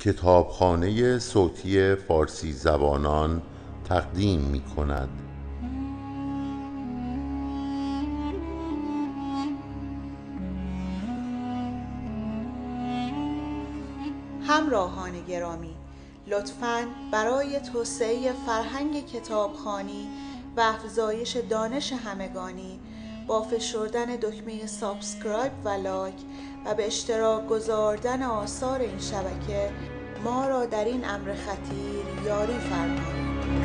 کتابخانه صوتی فارسی زبانان تقدیم می کند. همراهان گرامی، لطفاً برای توسعه فرهنگ کتابخوانی و افزایش دانش همگانی با فشردن دکمه سابسکرایب و لایک و به اشتراک گذاردن آثار این شبکه ما را در این امر خطیر یاری فرمایید.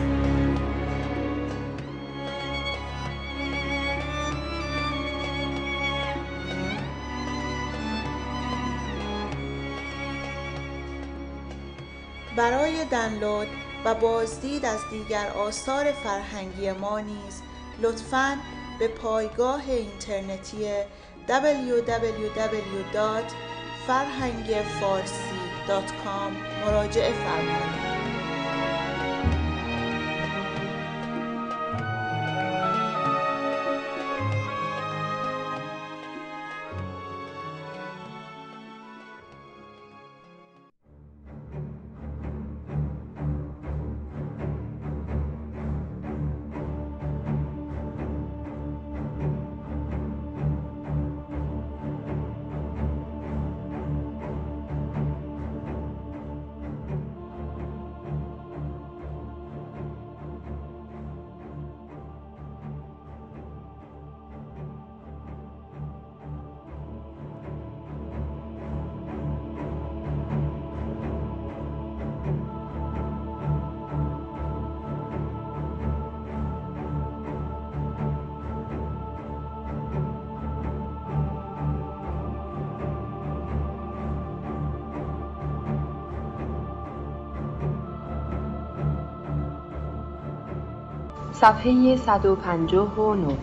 برای دانلود و بازدید از دیگر آثار فرهنگی ما نیز لطفاً به پایگاه اینترنتی www.farhangfarsi.com مراجعه فرمایید. صفحه 159.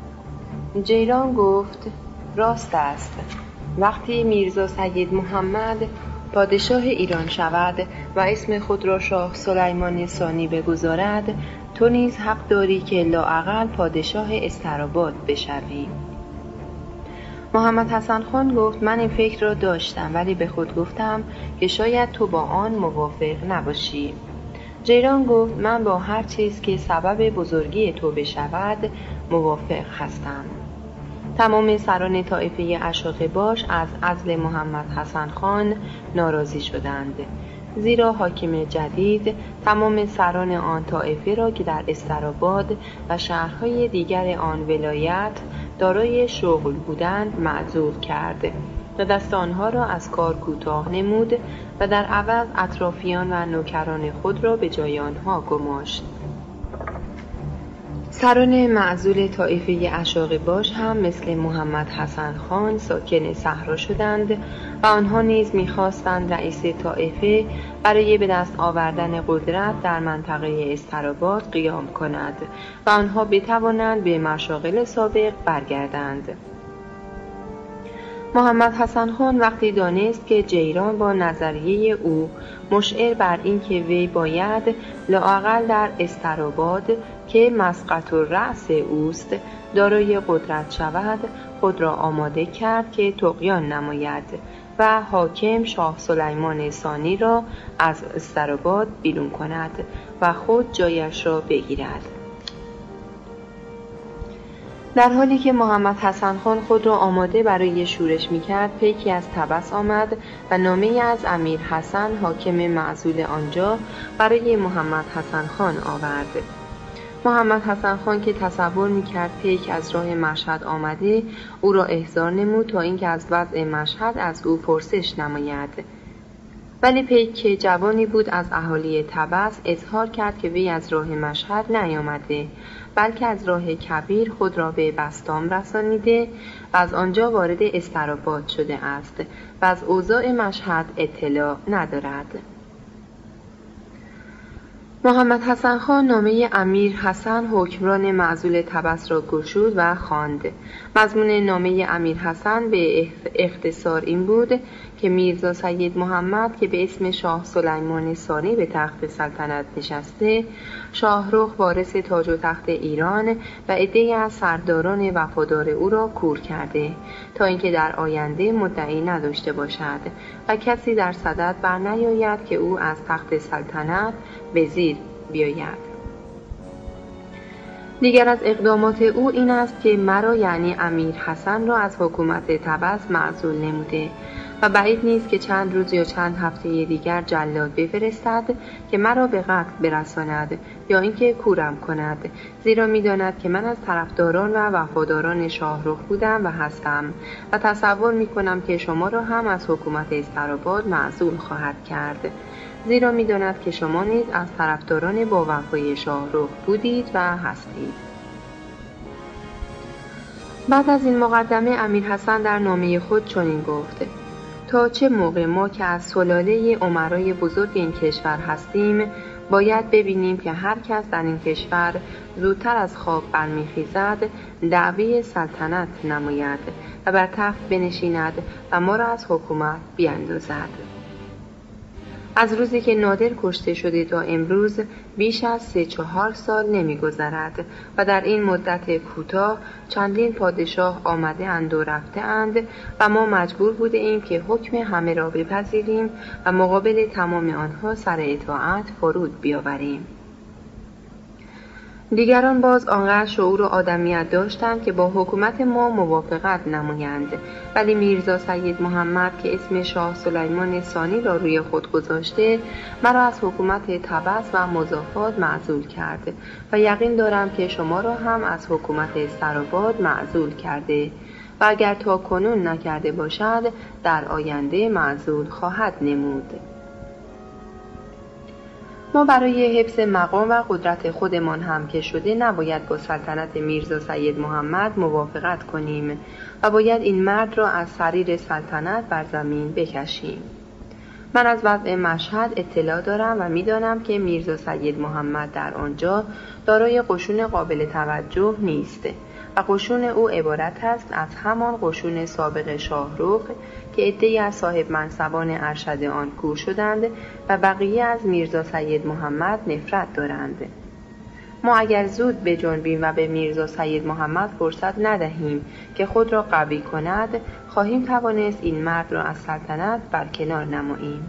جیران گفت راست است. وقتی میرزا سید محمد پادشاه ایران شود و اسم خود را شاه سلیمان ثانی بگذارد، تو نیز حق داری که لااقل پادشاه استراباد بشوی. محمد حسن خان گفت من این فکر را داشتم، ولی به خود گفتم که شاید تو با آن موافق نباشی. جیران گفت من با هر چیز که سبب بزرگی تو بشود موافق هستم. تمام سران طایفه اشاقباش از عزل محمد حسن خان ناراضی شدند، زیرا حاکم جدید تمام سران آن طایفه را که در استراباد و شهرهای دیگر آن ولایت دارای شغل بودند معزول کرد و دست آنها را از کار کوتاه نمود و در عوض اطرافیان و نوکران خود را به جای آنها گماشت. سران معزول طایفه اشاقباش هم مثل محمد حسن خان ساکن صحرا شدند و آنها نیز می‌خواستند رئیس طایفه برای به دست آوردن قدرت در منطقه استراباد قیام کند و آنها بتوانند به مشاغل سابق برگردند. محمد حسن خان وقتی دانست که جیران با نظریه او مشعر بر این که وی باید لااقل در استراباد که مسقط الرأس اوست دارای قدرت شود، خود را آماده کرد که طغیان نماید و حاکم شاه سلیمان ثانی را از استراباد بیرون کند و خود جایش را بگیرد. در حالی که محمد حسن خان خود را آماده برای شورش می‌کرد، پیکی از طبس آمد و نامه‌ای از امیر حسن حاکم معزول آنجا برای محمد حسن خان آورد. محمد حسن خان که تصور می‌کرد پیک از راه مشهد آمده، او را احضار نمود تا اینکه از وضع مشهد از او پرسش نماید. ولی پیک که جوانی بود از اهالی طبس اظهار کرد که وی از راه مشهد نیامده، بلکه از راه کبیر خود را به بسطام رسانیده و از آنجا وارد استراباد شده است و از اوضاع مشهد اطلاع ندارد. محمد حسن خان نامه امیر حسن حکمران معزول طبس را گشود و خواند. مضمون نامه امیر حسن به اختصار این بود که میرزا سید محمد که به اسم شاه سلیمان ثانی به تخت سلطنت نشسته، شاهرخ وارث تاج و تخت ایران و عده‌ای از سرداران وفادار او را کور کرده تا اینکه در آینده مدعی نداشته باشد و کسی در صدد بر نیاید که او از تخت سلطنت به زیر بیاید. دیگر از اقدامات او این است که مرا یعنی امیر حسن را از حکومت طبس معزول نموده و بعید نیست که چند روز یا چند هفته دیگر جلاد بفرستد که مرا به قتل برساند یا اینکه کورم کند، زیرا می‌داند که من از طرفداران و وفاداران شاهرخ بودم و هستم و تصور می‌کنم که شما را هم از حکومت استراباد معزول خواهد کرد، زیرا می‌داند که شما نیز از طرفداران با وفای شاهرخ بودید و هستید. بعد از این مقدمه امیر حسن در نامه خود چنین گفت: تا چه موقع ما که از سلاله امرای بزرگ این کشور هستیم باید ببینیم که هر کس در این کشور زودتر از خواب برمیخیزد دعوی سلطنت نماید و بر تخت بنشیند و ما را از حکومت بیاندازد. از روزی که نادر کشته شده تا امروز بیش از 3-4 سال نمی‌گذرد و در این مدت کوتاه چندین پادشاه آمده اند و رفته اند و ما مجبور بوده ایم که حکم همه را بپذیریم و مقابل تمام آنها سر اطاعت فرود بیاوریم. دیگران باز آنقدر شعور و آدمیت داشتند که با حکومت ما موافقت نمایند، ولی میرزا سید محمد که اسم شاه سلیمان ثانی را روی خود گذاشته مرا از حکومت طبس و مضافات معزول کرد و یقین دارم که شما را هم از حکومت استراباد معزول کرده و اگر تا کنون نکرده باشد در آینده معزول خواهد نمود. ما برای حفظ مقام و قدرت خودمان هم که شده نباید با سلطنت میرزا سید محمد موافقت کنیم و باید این مرد را از سریر سلطنت بر زمین بکشیم. من از وضع مشهد اطلاع دارم و می‌دانم که میرزا سید محمد در آنجا دارای قشون قابل توجه نیست و قشون او عبارت است از همان قشون سابق شاهرخ که عده‌ای از صاحب منصبان ارشد آن کور شدند و بقیه از میرزا سید محمد نفرت دارند. ما اگر زود بجنبیم و به میرزا سید محمد فرصت ندهیم که خود را قوی کند، خواهیم توانست این مرد را از سلطنت برکنار نماییم.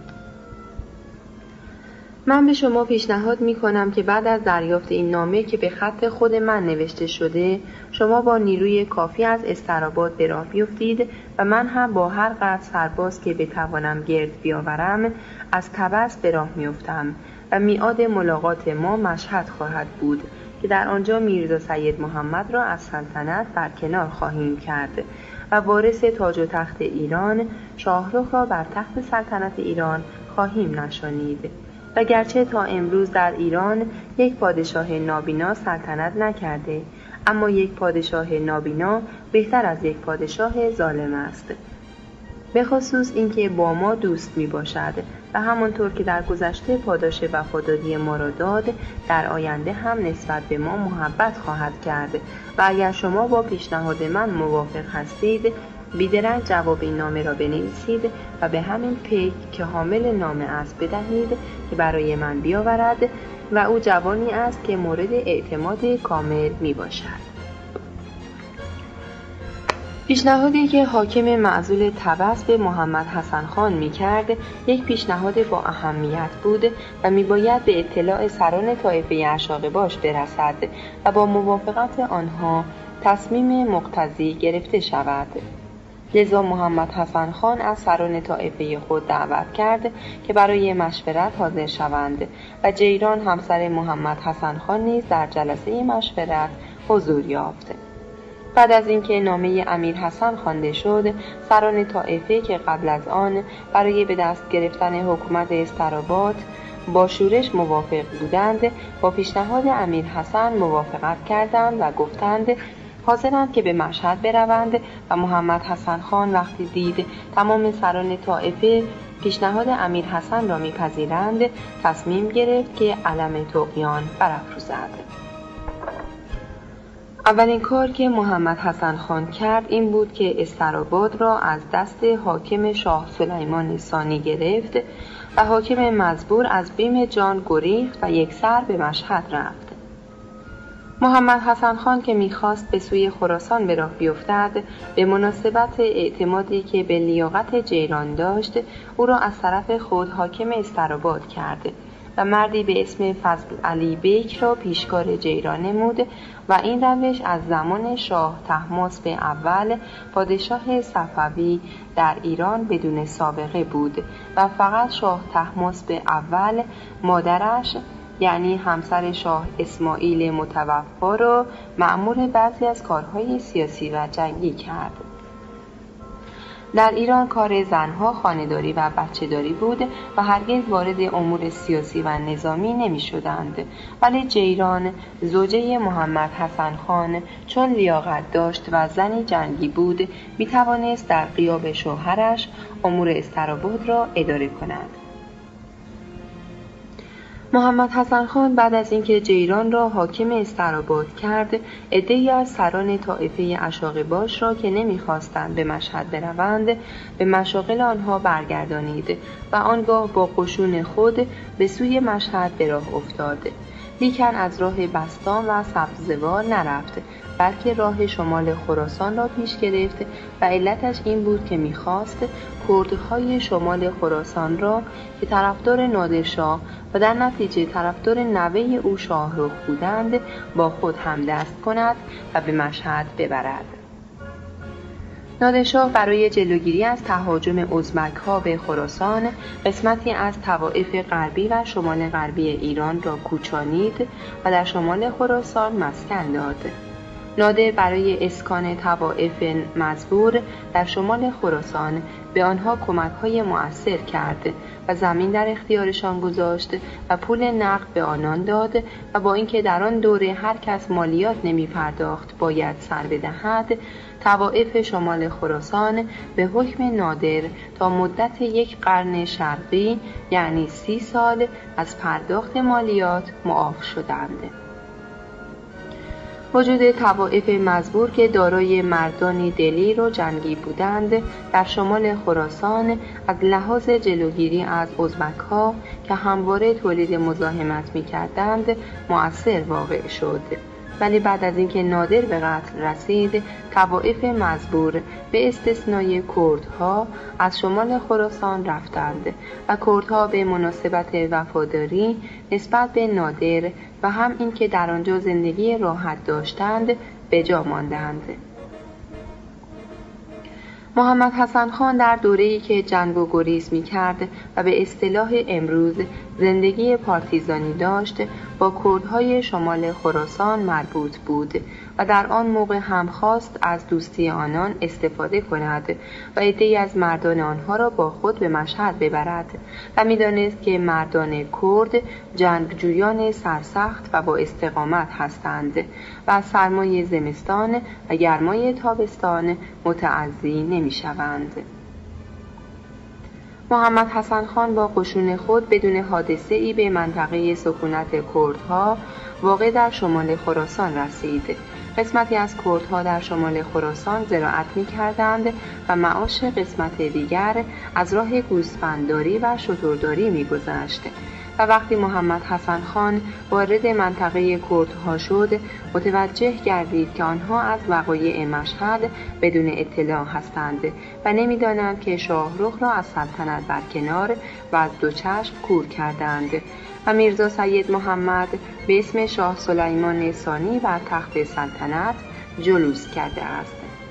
من به شما پیشنهاد می کنم که بعد از دریافت این نامه که به خط خود من نوشته شده، شما با نیروی کافی از استراباد به راه بیفتید و من هم با هر قدر سرباز که بتوانم گرد بیاورم از طبس به راه میافتم و میعاد ملاقات ما مشهد خواهد بود که در آنجا میرزا سید محمد را از سلطنت برکنار خواهیم کرد و وارث تاج و تخت ایران شاهرخ را بر تخت سلطنت ایران خواهیم نشانید. و گرچه تا امروز در ایران یک پادشاه نابینا سلطنت نکرده، اما یک پادشاه نابینا بهتر از یک پادشاه ظالم است، به خصوص اینکه با ما دوست می باشد و همانطور که در گذشته پاداش وفاداری ما را داد، در آینده هم نسبت به ما محبت خواهد کرد و اگر شما با پیشنهاد من موافق هستید، بیدرنگ جواب این نامه را بنویسید و به همین پیک که حامل نامه است بدهید که برای من بیاورد و او جوانی است که مورد اعتماد کامل می باشد. پیشنهادی که حاکم معزول طبس به محمد حسن خان می کرد یک پیشنهاد با اهمیت بود و می باید به اطلاع سران طایفه اشاقباش برسد و با موافقت آنها تصمیم مقتضی گرفته شود. لذا محمد حسن خان از سران طایفه خود دعوت کرد که برای مشورت حاضر شوند و جیران همسر محمد حسن خان نیز در جلسه مشورت حضور یافت. بعد از اینکه نامه امیر حسن خوانده شد، سران طایفه که قبل از آن برای به دست گرفتن حکومت استراباد با شورش موافق بودند، با پیشنهاد امیر حسن موافقت کردند و گفتند حاضرند که به مشهد بروند و محمد حسن خان وقتی دید تمام سران طایفه پیشنهاد امیر حسن را میپذیرند، تصمیم گرفت که علم طغیان برافروزد. اولین کار که محمد حسن خان کرد این بود که استراباد را از دست حاکم شاه سلیمان ثانی گرفت و حاکم مزبور از بیم جان گریخت و یکسر به مشهد رفت. محمد حسن خان که می‌خواست به سوی خراسان به راه بیفتد، به مناسبت اعتمادی که به لیاقت جیران داشت، او را از طرف خود حاکم استراباد کرد و مردی به اسم فضل علی بیک را پیشکار جیران نمود و این روش از زمان شاه طهماسب اول پادشاه صفوی در ایران بدون سابقه بود و فقط شاه طهماسب اول مادرش یعنی همسر شاه اسماعیل متوفا را مأمور بعضی از کارهای سیاسی و جنگی کرد. در ایران کار زنها خانه‌داری و بچه‌داری بود و هرگز وارد امور سیاسی و نظامی نمی شدند، ولی جیران زوجه محمد حسن خان چون لیاقت داشت و زنی جنگی بود می توانست در غیاب شوهرش امور استراباد را اداره کند. محمد حسن خان بعد از اینکه جیران را حاکم استراباد کرد، عده‌ای از سران طایفه اشاغباش را که نمی‌خواستند به مشهد بروند، به مشاغل آنها برگردانید و آنگاه با قشون خود به سوی مشهد به راه افتاد. لیکن از راه بستان و سبزوار نرفت، بلکه راه شمال خراسان را پیش گرفت و علتش این بود که می‌خواست کردهای شمال خراسان را که طرفدار نادرشاه و در نتیجه طرفدار نوه او شاهرخ بودند با خود همدست کند و به مشهد ببرد. نادرشاه برای جلوگیری از تهاجم ازبک‌ها به خراسان قسمتی از طوائف غربی و شمال غربی ایران را کوچانید و در شمال خراسان مسکن داد. نادر برای اسکان طوائف مزبور در شمال خراسان به آنها کمک‌های مؤثر کرد و زمین در اختیارشان گذاشت و پول نقد به آنان داد و با اینکه در آن دوره هر کس مالیات نمی پرداخت باید سر بدهد، طوائف شمال خراسان به حکم نادر تا مدت 1 قرن شرقی یعنی 30 سال از پرداخت مالیات معاف شدند. وجود طوائف مزبور که دارای مردانی دلیر و جنگی بودند در شمال خراسان از لحاظ جلوگیری از ازبک‌ها که همواره تولید مزاحمت می‌کردند مؤثر واقع شد. ولی بعد از اینکه نادر به قتل رسید، طوائف مزبور به استثنای کردها از شمال خراسان رفتند و کردها به مناسبت وفاداری نسبت به نادر و هم اینکه در آنجا زندگی راحت داشتند به جا ماندند. محمد حسن خان در دوره‌ای که جنگ و گریز می‌کرد و به اصطلاح امروز زندگی پارتیزانی داشت، با کردهای شمال خراسان مربوط بود و در آن موقع هم خواست از دوستی آنان استفاده کند و عده‌ای از مردان آنها را با خود به مشهد ببرد و می‌دانست که مردان کرد جنگجویان سرسخت و با استقامت هستند و از سرمای زمستان و گرمای تابستان متعزی نمی‌شوند. محمد حسن خان با قشون خود بدون حادثه‌ای به منطقه سکونت کردها واقع در شمال خراسان رسید. قسمتی از کردها در شمال خراسان زراعت می‌کردند و معاش قسمت دیگر از راه گوسفندداری و شترداری می‌گذشت. و وقتی محمد حسن خان وارد منطقه کردها شد، متوجه گردید که آنها از وقایع مشهد بدون اطلاع هستند و نمی‌دانند که شاهرخ را از سلطنت برکنار و از دو چشم کور کردند و میرزا سید محمد به اسم شاه سلیمان ثانی بر تخت سلطنت جلوس کرده است.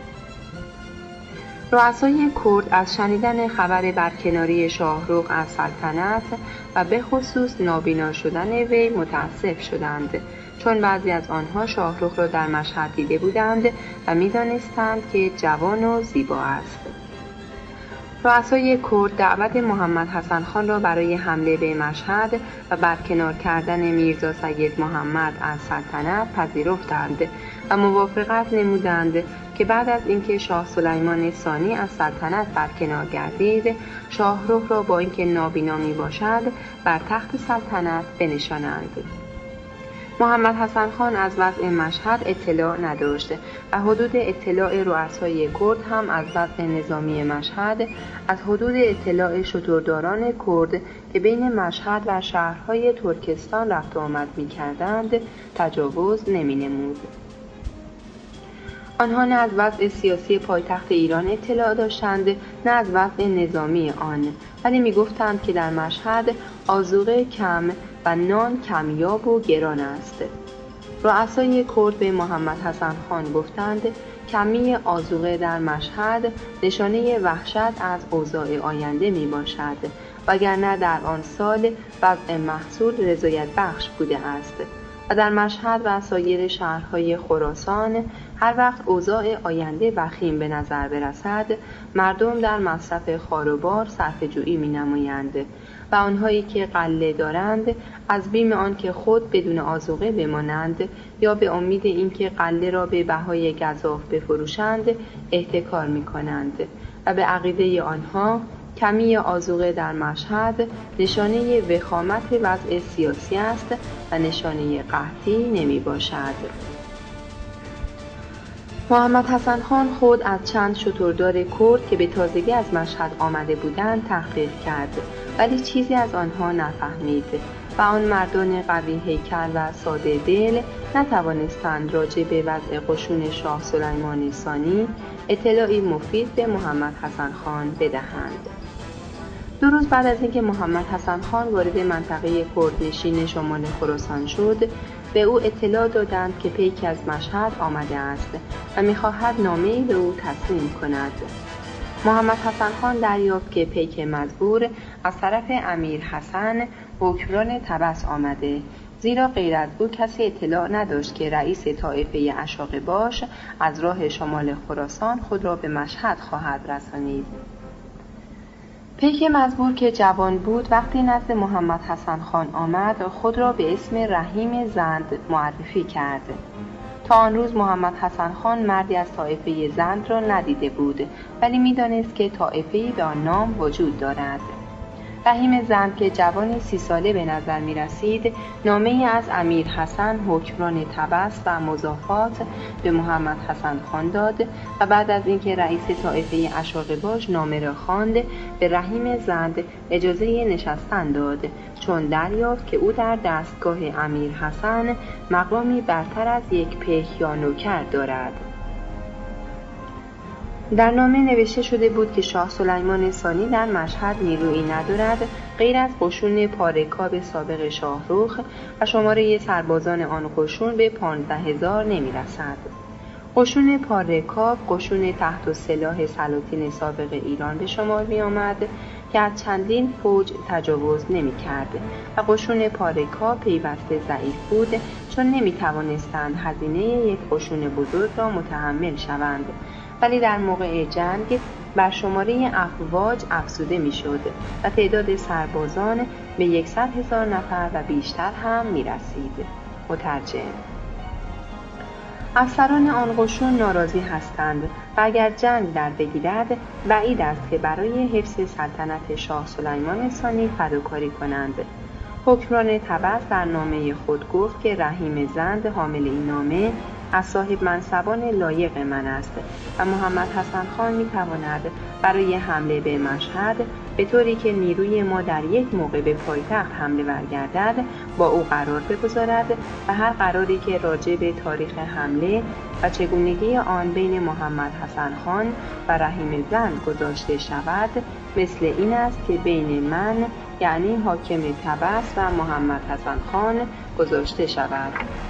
رؤسای کرد از شنیدن خبر برکناری شاهرخ از سلطنت و به خصوص نابینا شدن وی متاسف شدند، چون بعضی از آنها شاهرخ را در مشهد دیده بودند و می‌دانستند که جوان و زیبا است. رؤسای کرد دعوت محمد حسن خان را برای حمله به مشهد و برکنار کردن میرزا سید محمد از سلطنت پذیرفتند و موافقت نمودند که بعد از اینکه شاه سلیمان ثانی از سلطنت برکنار گردید، شاهرخ را با اینکه نابینا میباشد بر تخت سلطنت بنشانند. محمد حسن خان از وضع مشهد اطلاع نداشت و حدود اطلاع رؤسای کرد هم از وضع نظامی مشهد از حدود اطلاع شترداران کرد که بین مشهد و شهرهای ترکستان رفت و آمد می‌کردند تجاوز نمی‌نمود. آنها نه از وضع سیاسی پایتخت ایران اطلاع داشتند نه از وضع نظامی آن، ولی می‌گفتند که در مشهد آذوقه کم و نان کمیاب و گران است. رؤسای کرد به محمد حسن خان گفتند کمی آذوقه در مشهد نشانه وحشت از اوضاع آینده می باشد، وگرنه در آن سال وضع محصول رضایت بخش بوده است و در مشهد و سایر شهرهای خراسان هر وقت اوضاع آینده وخیم به نظر برسد مردم در مصرف خاروبار صرفه‌جویی می‌نمایند و آنهایی که غله دارند از بیم آنکه خود بدون آذوقه بمانند یا به امید اینکه غله را به بهای گزاف بفروشند احتکار می‌کنند و به عقیده آنها کمی آذوقه در مشهد نشانه وخامت وضع سیاسی است و نشانه قحطی نمی باشد. محمد حسن خان خود از چند شتردار کرد که به تازگی از مشهد آمده بودند تحقیق کرد، ولی چیزی از آنها نفهمید و آن مردان قوی هیکل و ساده دل نتوانستند راجع به وضع قشون شاه سلیمان ثانی اطلاعی مفید به محمد حسن خان بدهند. 2 روز بعد از اینکه محمد حسن خان وارد منطقه کردنشین شمال خراسان شد، به او اطلاع دادند که پیک از مشهد آمده است و می‌خواهد نامه‌ای به او تسلیم کند. محمد حسن خان دریافت که پیک مزبور از طرف امیر حسن حکمران طبس آمده، زیرا غیر از او کسی اطلاع نداشت که رئیس طایفه اشاقباش از راه شمال خراسان خود را به مشهد خواهد رسانید. پیک مزبور که جوان بود وقتی نزد محمد حسن خان آمد خود را به اسم رحیم زند معرفی کرد. تا آن روز محمد حسن خان مردی از طایفه زند را ندیده بود، ولی می‌دانست که طایفه‌ای به آن نام وجود دارد. رحیم زند که جوانی 30 ساله به نظر می رسید، نامه‌ای از امیر حسن حکمران طبس و مضافات به محمد حسن خان داد و بعد از اینکه رئیس طایفه اشاقباش نامه را خواند به رحیم زند اجازه نشستن داد، چون دریافت که او در دستگاه امیر حسن مقامی برتر از یک پیک یا نوکر دارد. در نامه نوشته شده بود که شاه سلیمان ثانی در مشهد نیرویی ندارد غیر از قشون پارکاب سابق شاهرخ و شماره سربازان آن قشون به 15,000 نمی‌رسد. قشون پارکاب قشون تحت سلاح سلاطین سابق ایران به شمار می‌آمد که از چندین فوج تجاوز نمی‌کرد و قشون پارکاب پیوسته ضعیف بود چون نمی‌توانستند هزینه یک قشون بزرگ را متحمل شوند، ولی در موقع جنگ بر شماره افواج افزوده می‌شد و تعداد سربازان به 100,000 نفر و بیشتر هم می‌رسید. مترجم. افسران آن قشون ناراضی هستند و اگر جنگ در بگیرد بعید است که برای حفظ سلطنت شاه سلیمان ثانی فداکاری کنند. حکمران طبس در نامه خود گفت که رحیم زند حامل این نامه از صاحب منصبان لایق من است و محمد حسن خان می‌تواند برای حمله به مشهد به طوری که نیروی ما در یک موقع به پایتخت حمله برگردد با او قرار بگذارد و هر قراری که راجع به تاریخ حمله و چگونگی آن بین محمد حسن خان و رحیم زند گذاشته شود مثل این است که بین من یعنی حاکم طبس و محمد حسن خان گذاشته شود.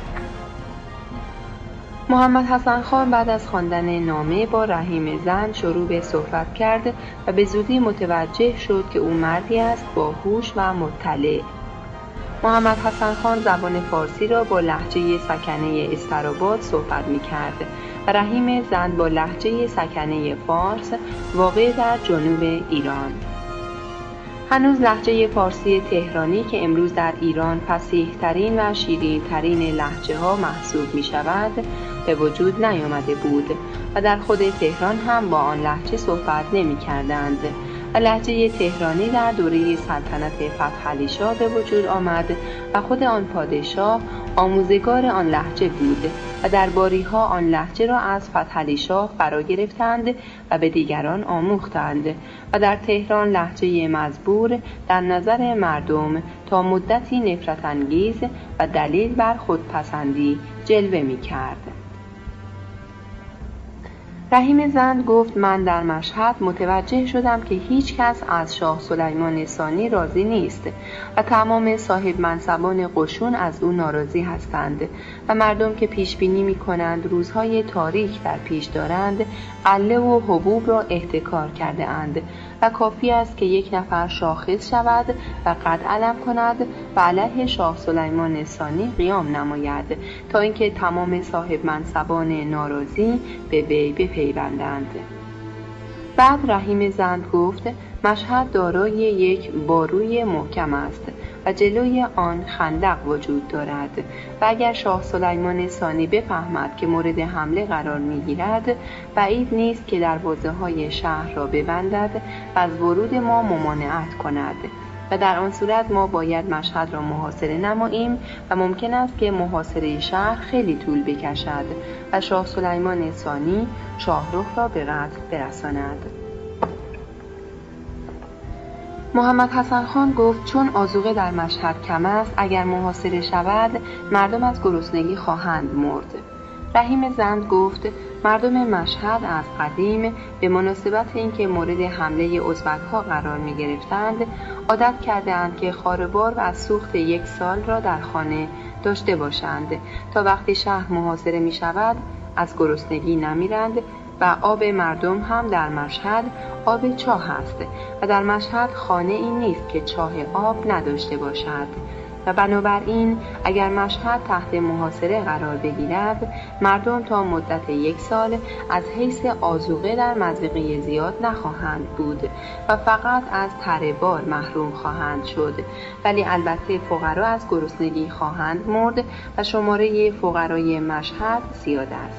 محمد حسن خان بعد از خواندن نامه با رحیم زند شروع به صحبت کرد و به زودی متوجه شد که او مردی است باهوش و مطلع. محمد حسن خان زبان فارسی را با لهجه سکنه استراباد صحبت می‌کرد و رحیم زند با لهجه سکنه فارس واقع در جنوب ایران. هنوز لهجه فارسی تهرانی که امروز در ایران فصیح‌ترین و شیرین‌ترین لهجه‌ها محسوب می‌شود به وجود نیامده بود و در خود تهران هم با آن لهجه صحبت نمی‌کردند و لهجه تهرانی در دوره سلطنت فتحعلی شاه به وجود آمد و خود آن پادشاه آموزگار آن لهجه بود و درباری‌ها آن لهجه را از فتحعلی شاه فرا گرفتند و به دیگران آموختند و در تهران لهجه مزبور در نظر مردم تا مدتی نفرت انگیز و دلیل بر خودپسندی جلوه می‌کرد. رحیم زند گفت من در مشهد متوجه شدم که هیچ کس از شاه سلیمان ثانی راضی نیست و تمام صاحب منصبان قشون از او ناراضی هستند و مردم که پیش بینی می کنند روزهای تاریک در پیش دارند غله و حبوب را احتکار کرده اند و کافی است که یک نفر شاخص شود و قد علم کند و علیه شاه سلیمان ثانی قیام نماید تا اینکه تمام صاحب منصبان ناراضی به وی بپیوندند. بعد رحیم زند گفت مشهد دارای یک باروی محکم است و جلوی آن خندق وجود دارد و اگر شاه سلیمان ثانی بفهمد که مورد حمله قرار می‌گیرد بعید نیست که دروازه‌های شهر را ببندد و از ورود ما ممانعت کند و در آن صورت ما باید مشهد را محاصره نماییم و ممکن است که محاصره شهر خیلی طول بکشد و شاه سلیمان ثانی شاهرخ را به قتل برساند. محمد حسن خان گفت چون آذوقه در مشهد کم است اگر محاصره شود مردم از گرسنگی خواهند مرد. رحیم زند گفت مردم مشهد از قدیم به مناسبت اینکه مورد حمله ازبک‌ها قرار می‌گرفتند عادت کرده‌اند که خاربار و از سوخت 1 سال را در خانه داشته باشند تا وقتی شهر محاصره می‌شود از گرسنگی نمیرند و آب مردم هم در مشهد آب چاه است و در مشهد خانه این نیست که چاه آب نداشته باشد و بنابراین اگر مشهد تحت محاصره قرار بگیرد مردم تا مدت 1 سال از حیث آذوقه در مضیقه زیاد نخواهند بود و فقط از تره بار محروم خواهند شد، ولی البته فقرا از گرسنگی خواهند مرد و شماره فقرای مشهد زیاد است.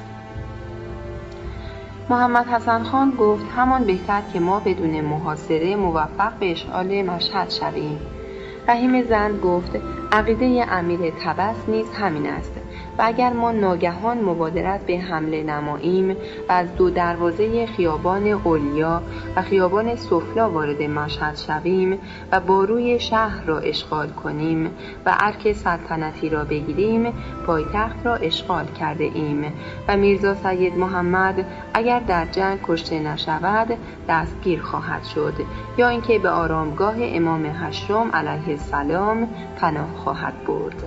محمد حسن خان گفت همان بهتر که ما بدون محاصره موفق به اشغال مشهد شویم. رحیم زند گفت عقیده امیر طبس نیز همین است و اگر ما ناگهان مبادرت به حمله نماییم و از 2 دروازه خیابان علیا و خیابان سفلا وارد مشهد شویم و باروی شهر را اشغال کنیم و ارک سلطنتی را بگیریم پایتخت را اشغال کرده ایم و میرزا سید محمد اگر در جنگ کشته نشود دستگیر خواهد شد یا اینکه به آرامگاه امام هشتم علیه السلام پناه خواهد برد.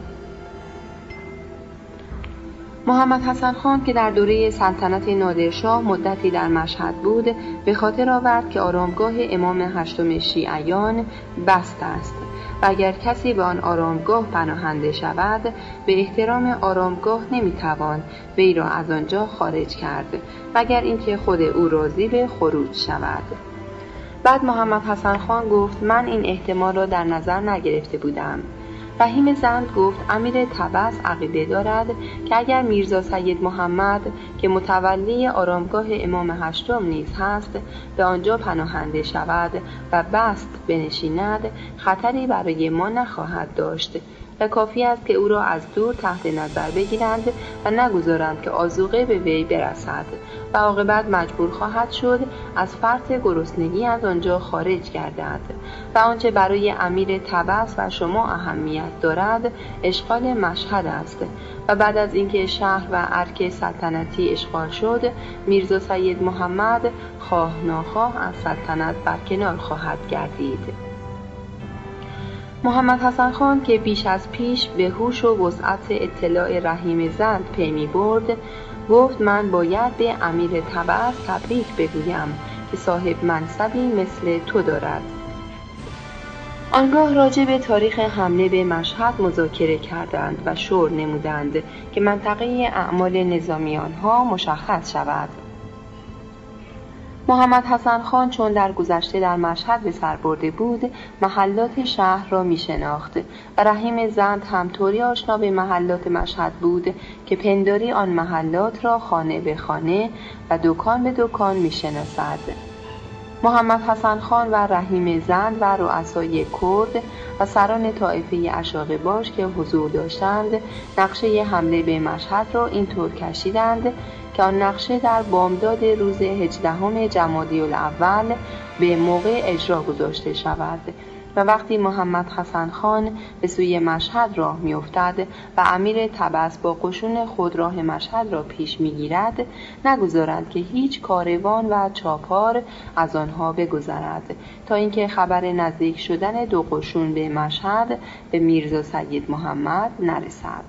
محمد حسن خان که در دوره سلطنت نادرشاه مدتی در مشهد بود به خاطر آورد که آرامگاه امام هشتم شیعیان بست است و اگر کسی به آن آرامگاه پناهنده شود به احترام آرامگاه نمیتوان وی را از آنجا خارج کرد مگر اینکه خود او راضی به خروج شود. بعد محمد حسن خان گفت من این احتمال را در نظر نگرفته بودم. رحیم زند گفت امیر طبس عقیده دارد که اگر میرزا سید محمد که متولی آرامگاه امام هشتم نیز هست به آنجا پناهنده شود و بست بنشیند خطری برای ما نخواهد داشت و کافی است که او را از دور تحت نظر بگیرند و نگذارند که آذوقه به وی برسد و عاقبت مجبور خواهد شد از فرط گرسنگی از آنجا خارج گردد و آنچه برای امیر طبس و شما اهمیت دارد اشغال مشهد است و بعد از اینکه شهر و ارک سلطنتی اشغال شد میرزا سید محمد خواه ناخواه از سلطنت برکنار خواهد گردید. محمد حسن خان که بیش از پیش به هوش و وسعت اطلاع رحیم زند پی می برد گفت من باید به امیر طبس تبریک بگویم که صاحب منصبی مثل تو دارد. آنگاه راجع به تاریخ حمله به مشهد مذاکره کردند و شور نمودند که منطقه اعمال نظامیان ها مشخص شود. محمد حسن خان چون در گذشته در مشهد به سر برده بود محلات شهر را می شناخت و رحیم زند هم طوری آشنا به محلات مشهد بود که پنداری آن محلات را خانه به خانه و دکان به دکان می شناسد. محمد حسن خان و رحیم زند و رؤسای کرد و سران طایفه اشاغباش که حضور داشتند نقشه حمله به مشهد را اینطور کشیدند که آن نقشه در بامداد روز 18 جمادی الاول به موقع اجرا گذاشته شود و وقتی محمد حسن خان به سوی مشهد راه می‌افتد و امیر طبس با قشون خود راه مشهد را پیش می‌گیرد، نگذارند که هیچ کاروان و چاپار از آنها بگذرد تا اینکه خبر نزدیک شدن دو قشون به مشهد به میرزا سید محمد نرسد.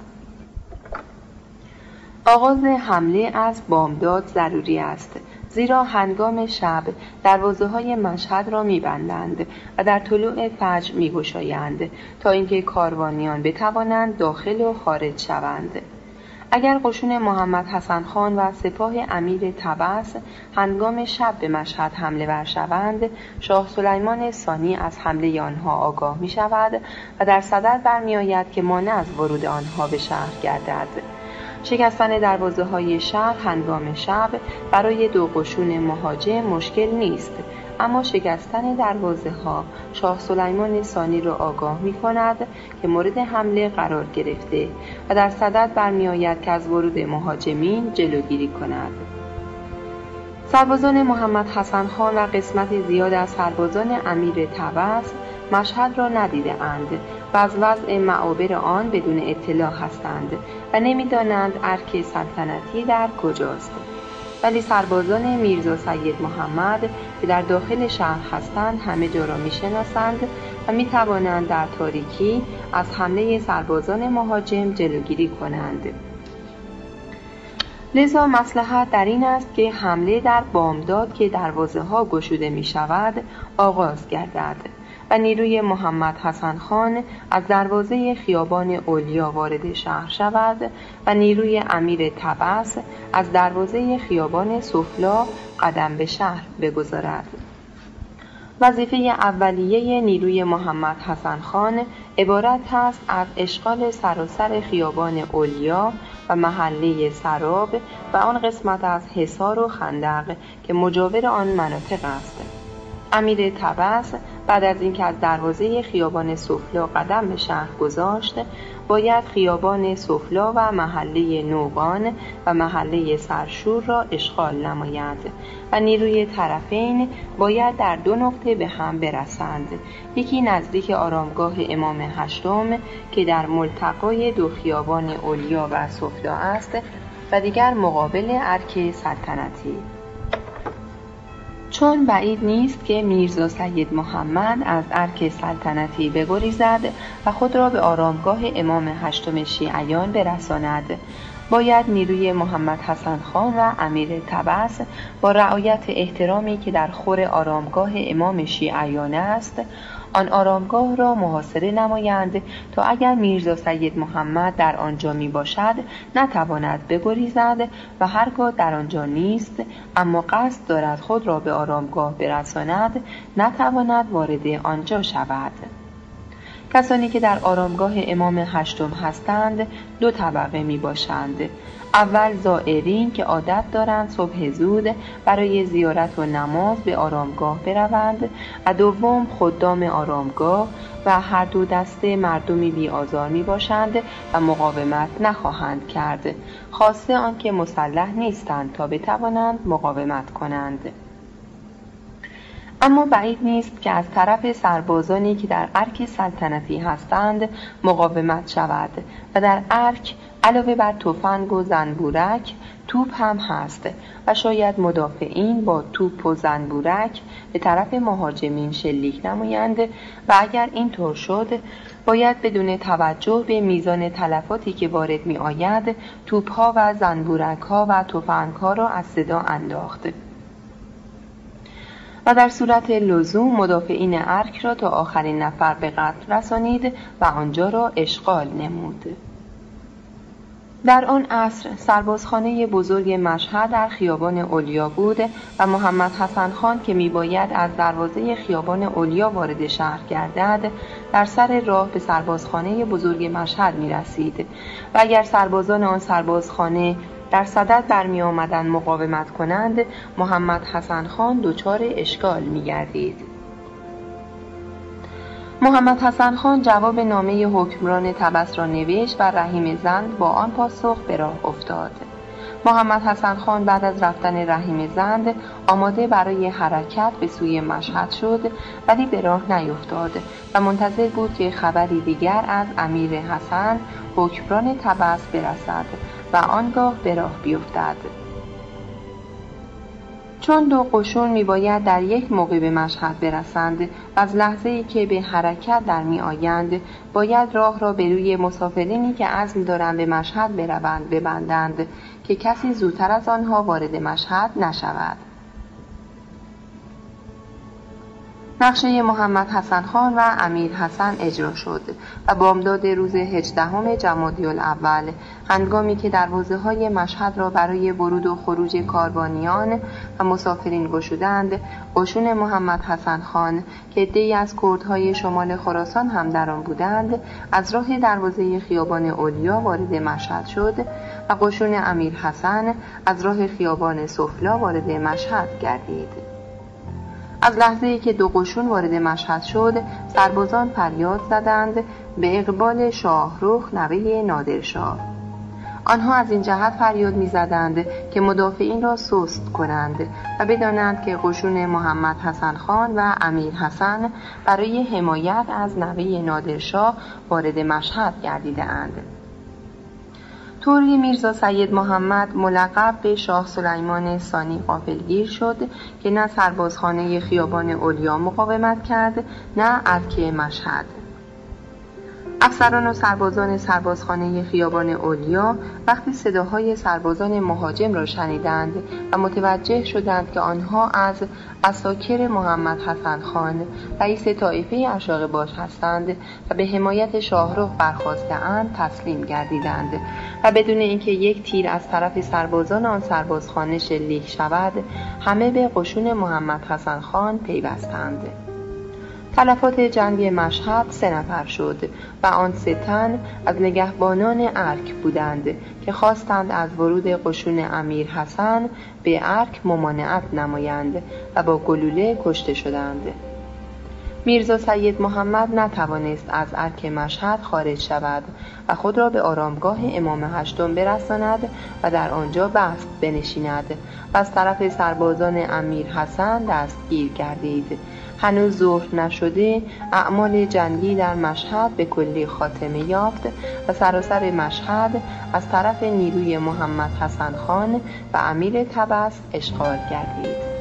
آغاز حمله از بامداد ضروری است، زیرا هنگام شب دروازه‌های مشهد را می‌بندند و در طلوع فجر می‌گشایند تا اینکه کاروانیان بتوانند داخل و خارج شوند. اگر قشون محمد حسن خان و سپاه امیر طبس هنگام شب به مشهد حمله ور شوند، شاه سلیمان ثانی از حمله آنها آگاه می‌شود و در صدد برمی‌آید که مانع از ورود آنها به شهر گردد. شکستن دروازه‌های شهر هنگام شب برای دو قشون مهاجم مشکل نیست، اما شکستن دروازه‌ها شاه سلیمان ثانی را آگاه می‌کند که مورد حمله قرار گرفته و در صدد برمی‌آید که از ورود مهاجمین جلوگیری کند. سربازان محمد حسن خان و قسمت زیاد از سربازان امیر طبس مشهد را ندیده اند و از وضع معابر آن بدون اطلاع هستند و نمی‌دانند ارک سلطنتی در کجاست. ولی سربازان میرزا سید محمد که در داخل شهر هستند همه جا را می‌شناسند و می‌توانند در تاریکی از حمله سربازان مهاجم جلوگیری کنند. لذا مصلحت در این است که حمله در بامداد که دروازه‌ها گشوده می‌شود آغاز گردد و نیروی محمد حسن خان از دروازه خیابان اولیا وارد شهر شود و نیروی امیر طبس از دروازه خیابان سفلا قدم به شهر بگذارد. وظیفه اولیه نیروی محمد حسن خان عبارت است از اشغال سراسر خیابان اولیا و محله سراب و آن قسمت از حصار و خندق که مجاور آن مناطق است. امیر طبس بعد از اینکه از دروازه خیابان سفلا قدم به شهر گذاشت، باید خیابان سفلا و محله نوقان و محله سرشور را اشغال نماید و نیروی طرفین باید در دو نقطه به هم برسند، یکی نزدیک آرامگاه امام هشتم که در ملتقای دو خیابان اولیا و سفلا است و دیگر مقابل ارک سلطنتی. چون بعید نیست که میرزا سید محمد از ارک سلطنتی بگریزد و خود را به آرامگاه امام هشتم شیعیان برساند، باید نیروی محمد حسن خان و امیر طبس با رعایت احترامی که در خور آرامگاه امام شیعیان است، آن آرامگاه را محاصره نمایند تا اگر میرزا سید محمد در آنجا می باشد نتواند بگریزد و هرگاه در آنجا نیست اما قصد دارد خود را به آرامگاه برساند نتواند وارد آنجا شود. کسانی که در آرامگاه امام هشتم هستند دو طبقه می باشند. اول زائرین که عادت دارند صبح زود برای زیارت و نماز به آرامگاه بروند و دوم خدام آرامگاه و هر دو دسته مردمی بی آزار می باشند و مقاومت نخواهند کرد، خاصه آنکه مسلح نیستند تا بتوانند مقاومت کنند. اما بعید نیست که از طرف سربازانی که در ارک سلطنتی هستند مقاومت شود و در ارک علاوه بر تفنگ و زنبورک توپ هم هست و شاید مدافعین با توپ و زنبورک به طرف مهاجمین شلیک نمایند و اگر این طور شد باید بدون توجه به میزان تلفاتی که وارد می آید توپ‌ها و زنبورک‌ها و تفنگ‌ها را از صدا انداخت و در صورت لزوم مدافعین ارک را تا آخرین نفر به قتل رسانید و آنجا را اشغال نمود. در آن عصر سربازخانه بزرگ مشهد در خیابان اولیا بود و محمد حسن خان که میباید از دروازه خیابان اولیا وارد شهر گردد در سر راه به سربازخانه بزرگ مشهد میرسید و اگر سربازان آن سربازخانه در صدد برمی آمدند مقاومت کنند، محمد حسن خان دچار اشکال می گردید. محمد حسن خان جواب نامه حکمران طبس را نوشت و رحیم زند با آن پاسخ به راه افتاد. محمد حسن خان بعد از رفتن رحیم زند آماده برای حرکت به سوی مشهد شد، ولی به راه نیفتاد و منتظر بود که خبری دیگر از امیر حسن حکمران طبس برسد و آنگاه به راه بیفتد. چون دو قشون میباید در یک موقع به مشهد برسند و از لحظه‌ای که به حرکت در می آیند باید راه را به روی مسافرینی که عزم دارند به مشهد بروند ببندند که کسی زودتر از آنها وارد مشهد نشود. نقشه محمد حسن خان و امیر حسن اجرا شد و بامداد روز 18 جمادی الاول، هنگامی که دروازه‌های مشهد را برای ورود و خروج کاروانیان و مسافرین گشودند، قشون محمد حسن خان که عده‌ای از کردهای شمال خراسان هم در آن بودند، از راه دروازه خیابان اولیا وارد مشهد شد و قشون امیر حسن از راه خیابان سفلا وارد مشهد گردید. از لحظه‌ای که دو قشون وارد مشهد شد، سربازان فریاد زدند به اقبال شاهرخ نوه نادرشاه. آنها از این جهت فریاد می‌زدند که مدافعین را سست کنند و بدانند که قشون محمد حسن خان و امیر حسن برای حمایت از نوه نادرشاه وارد مشهد گردیده‌اند. طوری میرزا سید محمد ملقب به شاه سلیمان ثانی غافلگیر شد که نه سربازخانه خیابان اولیا مقاومت کرد، نه ارک مشهد. افسران و سربازان سربازخانه خیابان اولیا وقتی صداهای سربازان مهاجم را شنیدند و متوجه شدند که آنها از عساکر محمد حسن خان رئیس طایفه اشاق باش هستند و به حمایت شاهرخ برخاسته‌اند، تسلیم گردیدند و بدون اینکه یک تیر از طرف سربازان آن سربازخانه شلیک شود، همه به قشون محمد حسن خان پیوستند. تلفات جنگ مشهد 3 نفر شد و آن 3 تن از نگهبانان ارک بودند که خواستند از ورود قشون امیر حسن به ارک ممانعت نمایند و با گلوله کشته شدند. میرزا سید محمد نتوانست از ارک مشهد خارج شود و خود را به آرامگاه امام هشتم برساند و در آنجا بست بنشیند و از طرف سربازان امیر حسن دستگیر گردید. هنوز ظهر نشده اعمال جنگی در مشهد به کلی خاتمه یافت و سراسر مشهد از طرف نیروی محمد حسن خان و امیر طبس اشغال گردید.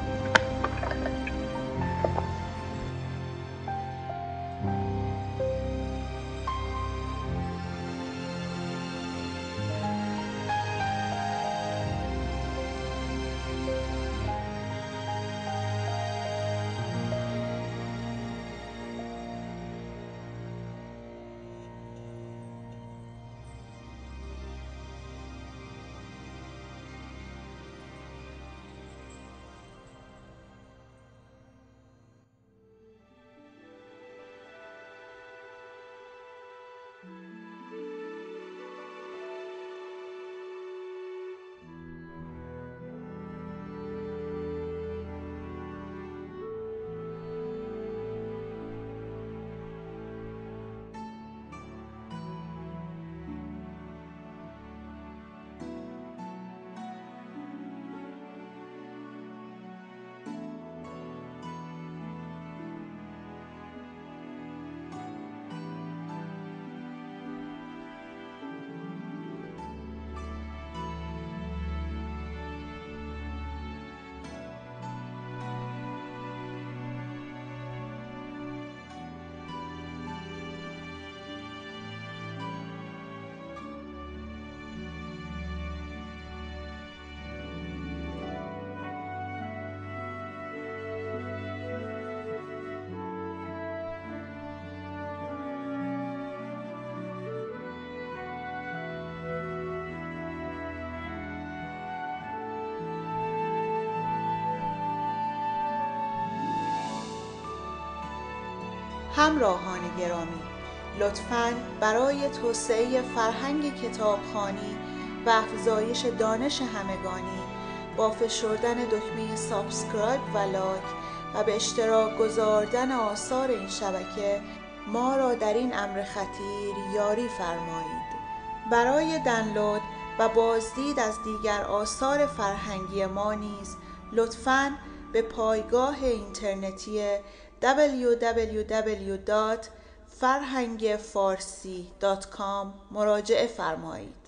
همراهان گرامی، لطفاً برای توسعه فرهنگ کتابخوانی و افزایش دانش همگانی با فشردن دکمه سابسکرایب و لایک و به اشتراک گذاردن آثار این شبکه ما را در این امر خطیر یاری فرمایید. برای دانلود و بازدید از دیگر آثار فرهنگی ما نیز لطفاً به پایگاه اینترنتی www.farhangfarsi.com مراجعه فرمایید.